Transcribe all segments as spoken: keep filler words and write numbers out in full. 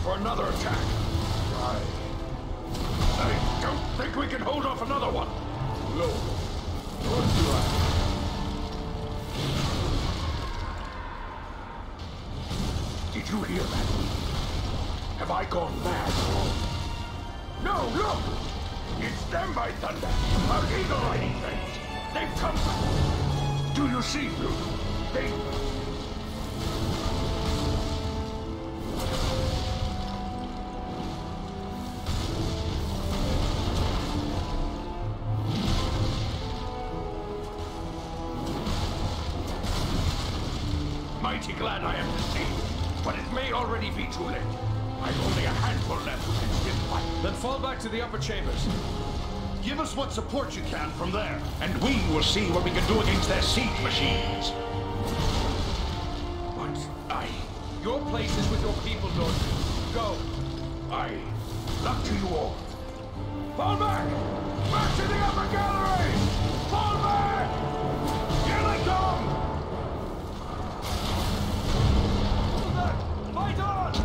for another attack. Right. I don't think we can hold off another one. No. What do I... Did you hear that? Have I gone mad? No, look! It's them, by thunder! Our eagle-riding things! They've come! Do you see, Blue? They... Mighty glad I am to see you, but it may already be too late. I've only a handful left who can still fight. Then fall back to the upper chambers. Give us what support you can from there. And we will see what we can do against their siege machines. But I... Your place is with your people, Nordinbad. Go. I... Luck to you all. Fall back! Back to the upper gallery! Fall back! Here they come! Fight on!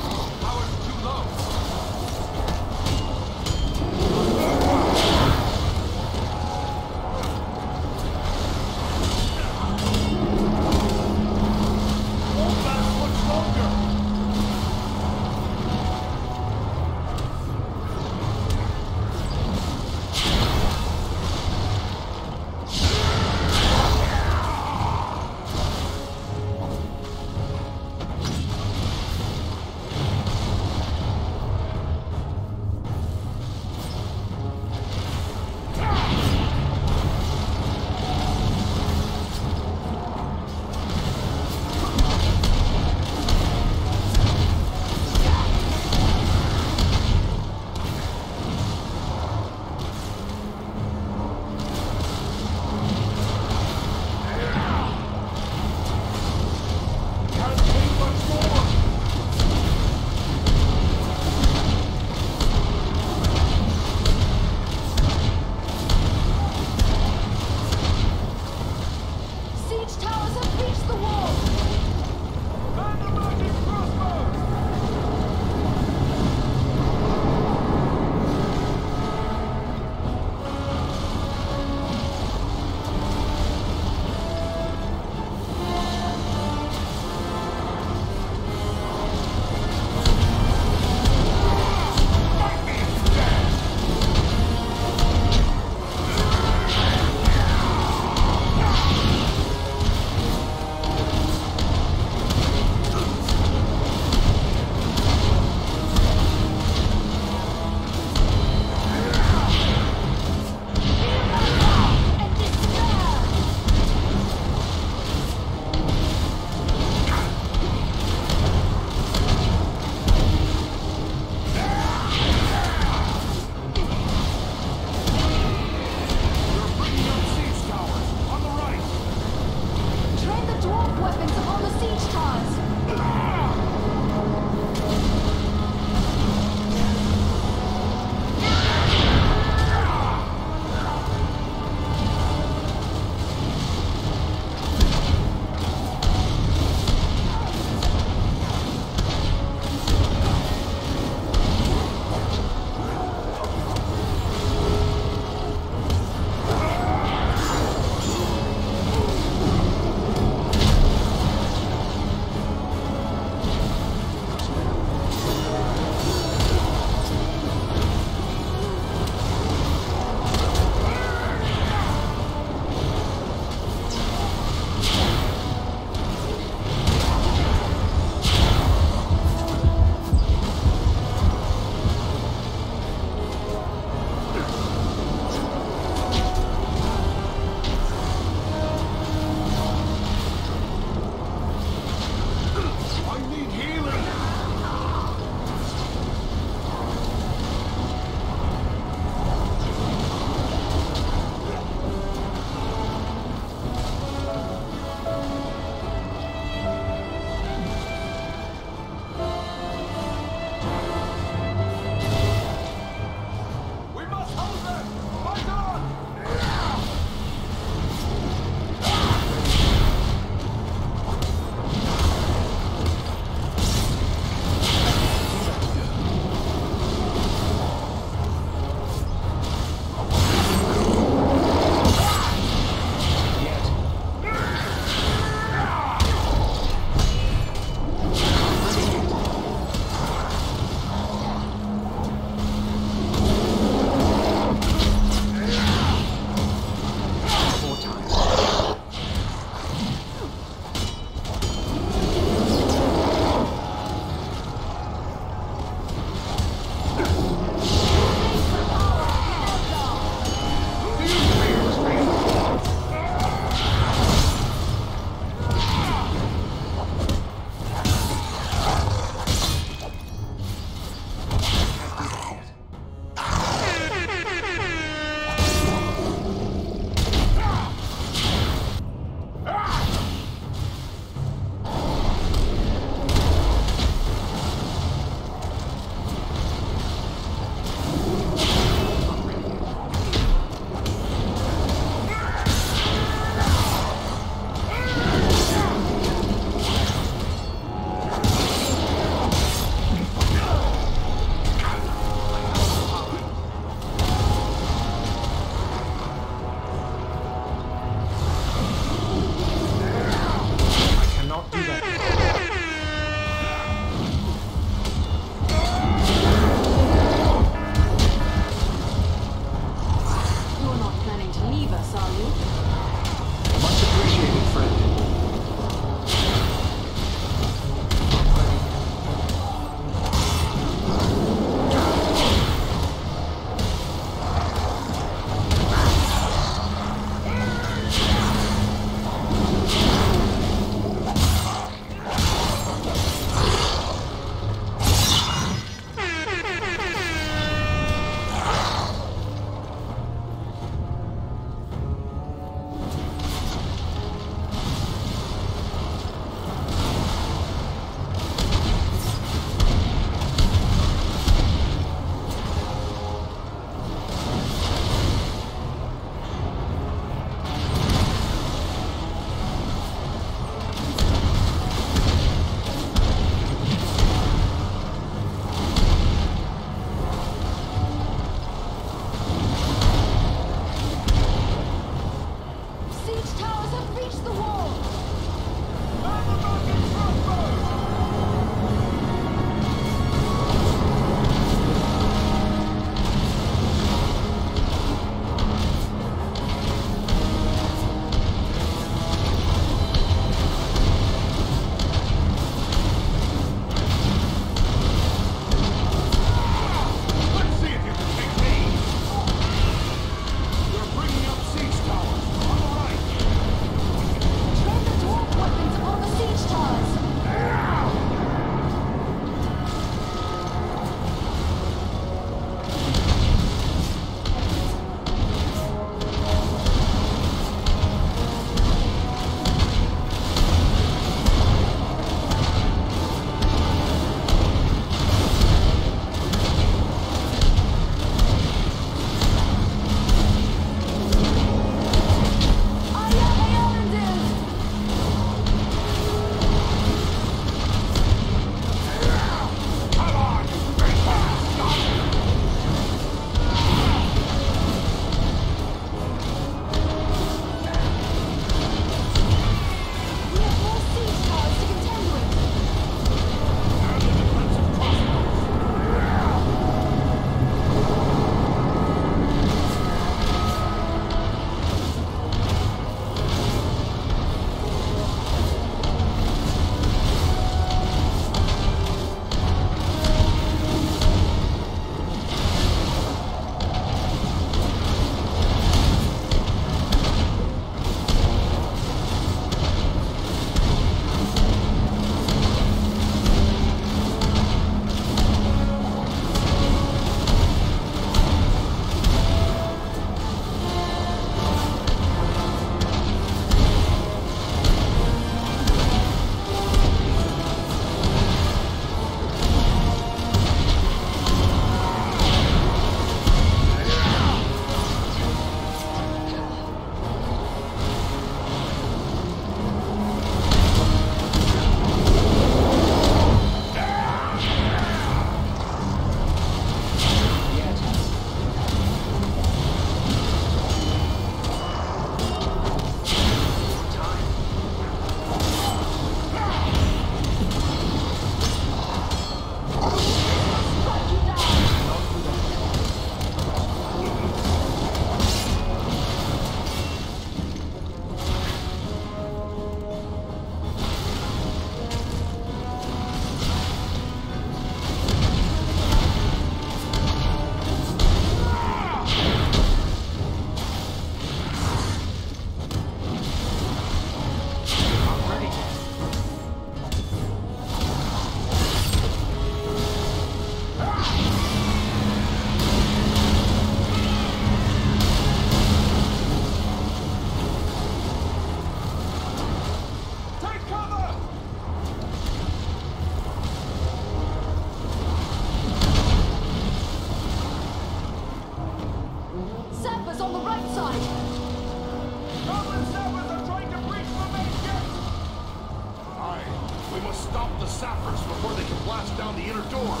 sappers before they can blast down the inner doors.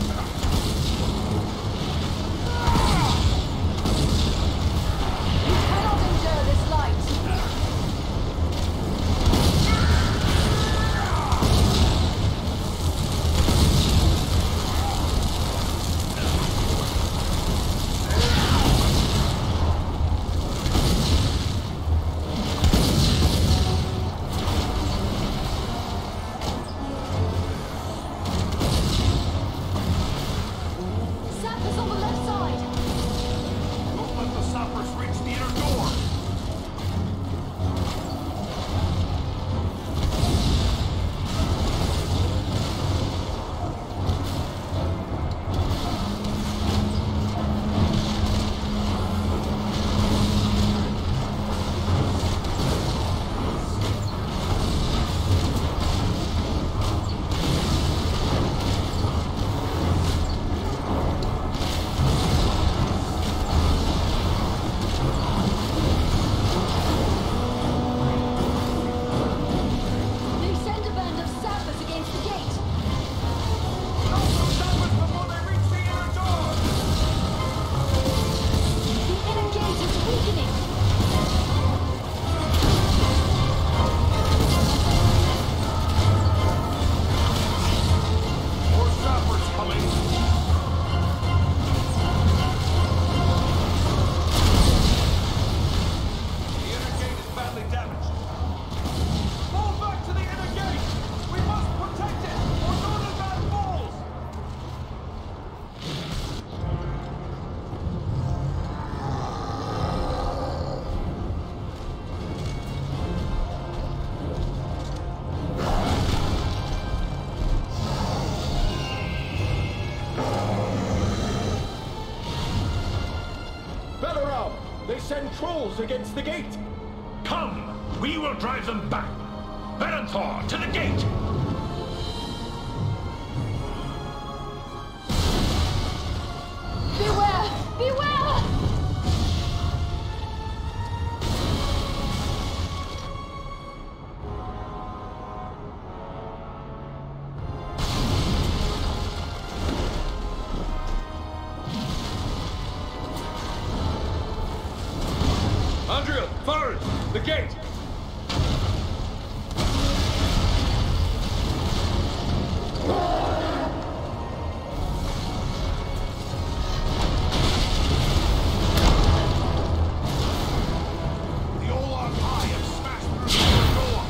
We cannot endure this light. Sappers on the left side. Don't let the sappers reach the inner door. They send a band of sappers against the gate. Sappers before they reach the inner door! The inner gate is weakening. More sappers coming. The inner gate is badly damaged. Fall back to the inner gate! We must protect it, or Nordinbad falls! Beleram! They send trolls against the gate! Come! We will drive them back! Berenthor, to the gate! Beware! Beware! Andrea, forward! The gate! The Uruk-hai have smashed through the inner door.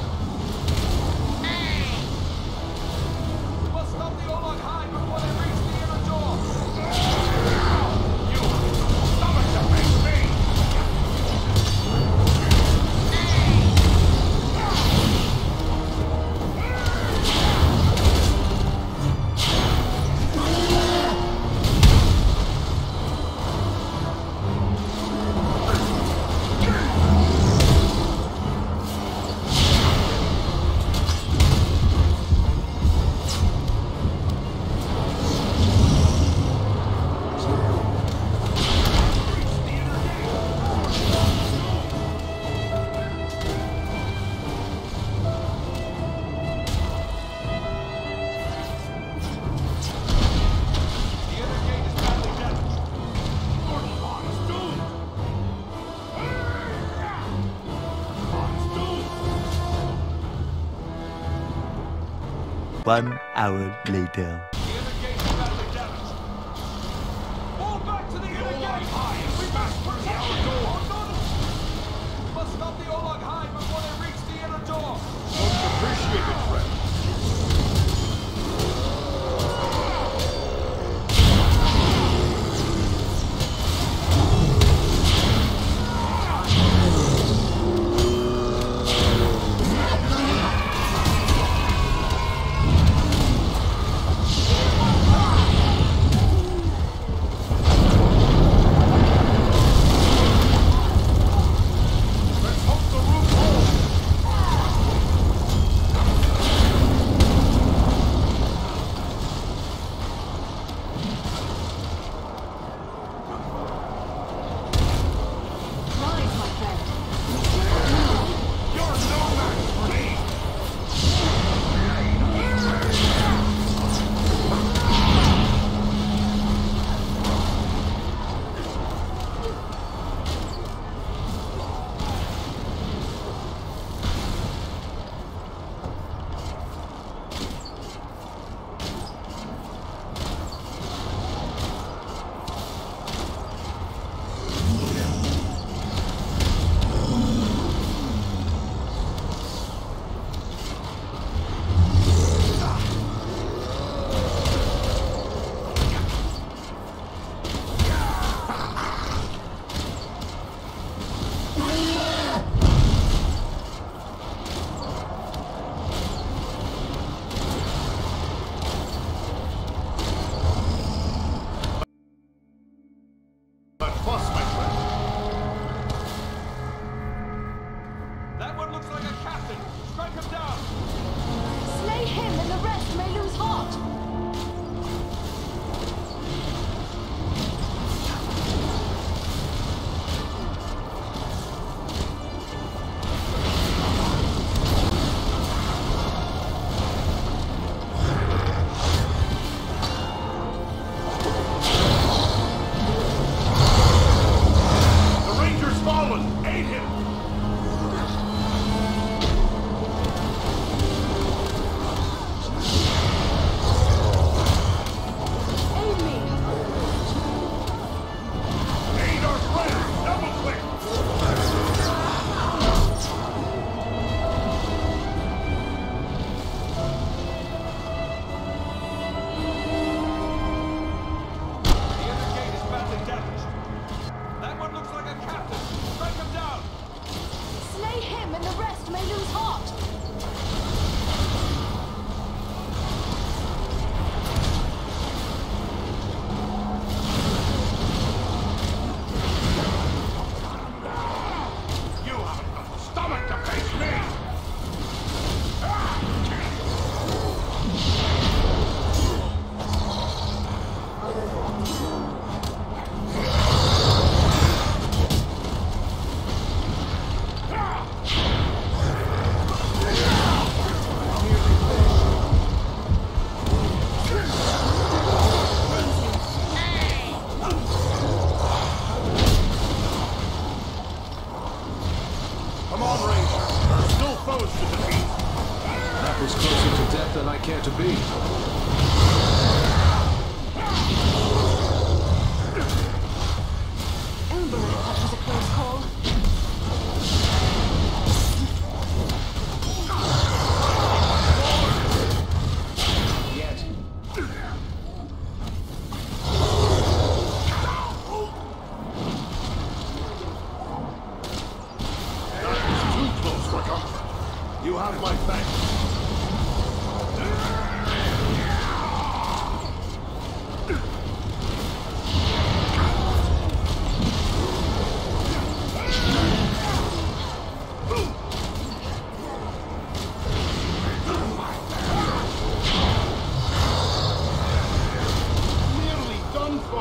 We must stop the Uruk-hai before they reach the inner door! You stomach to face me! The inner gate is badly damaged. Nordinbad is doomed! Nordinbad is doomed! One hour later. The inner gate is badly damaged. Fall back to the inner gate! Uruk-hai have We must smashed through the protect outer it, door. or Nordin- We must stop the Uruk-hai before they reach the inner door! Most appreciated, friend. The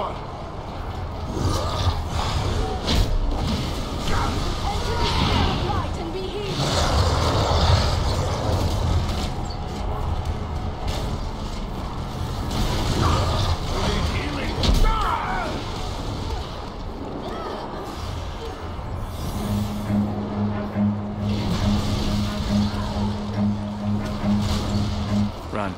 Enter the spell of light and be healed. Run.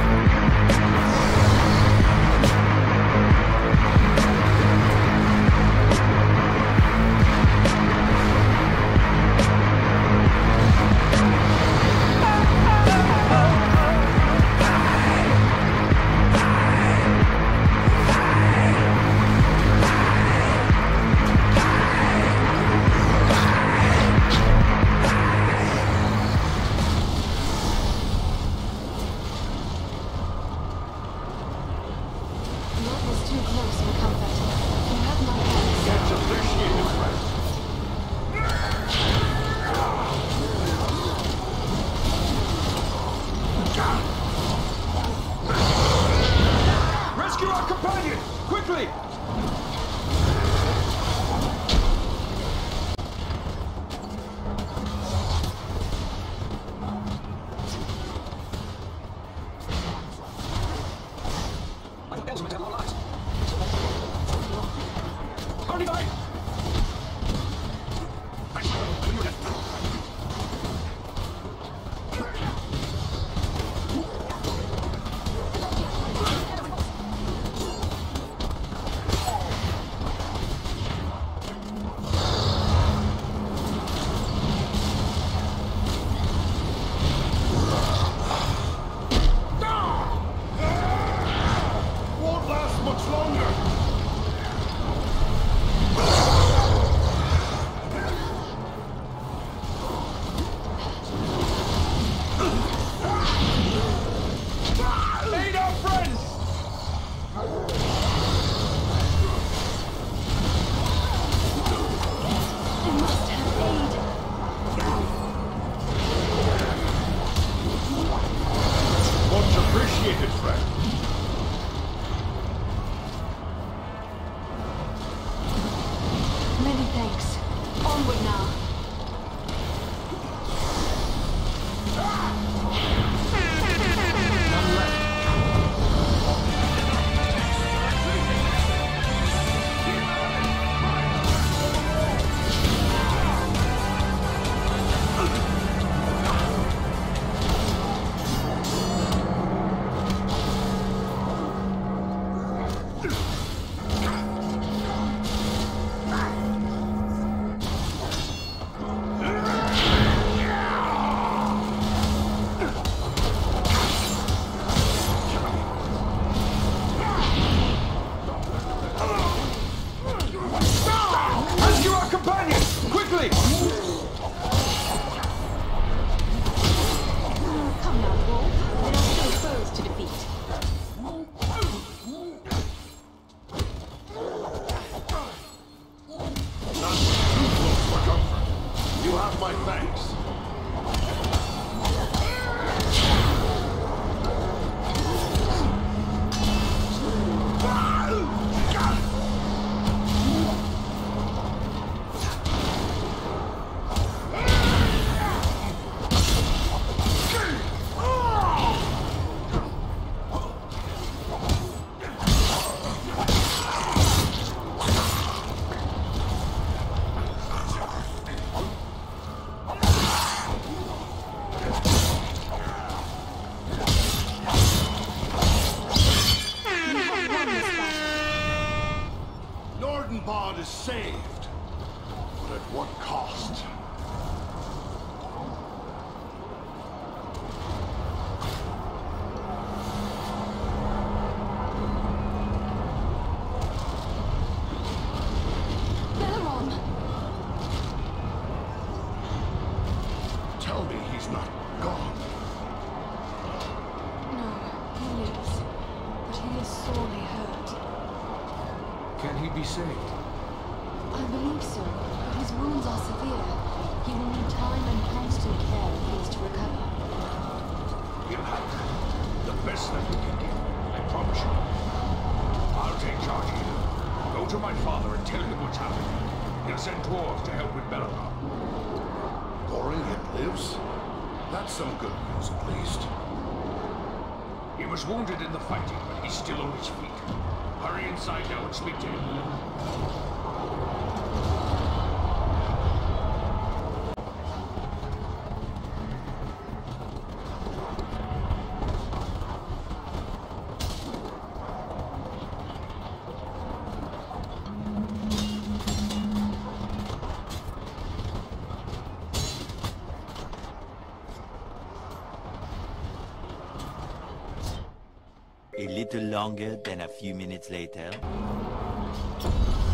Rescue our companion! Quickly! Nordinbad is saved, but at what cost? Beleram! Tell me he's not gone. No, he lives, but he is sorely hurt. Can he be saved? I believe so, but his wounds are severe. He will need time and constant care if he is to recover. You have the best that we can give, I promise you. I'll take charge of you. Go to my father and tell him what's happened. He'll send dwarves to help with Beleram. Goring yet lives? That's some good news, at least. He was wounded in the fighting, but he's still on his feet. Hurry inside now and speak to him. A little longer than a few minutes later.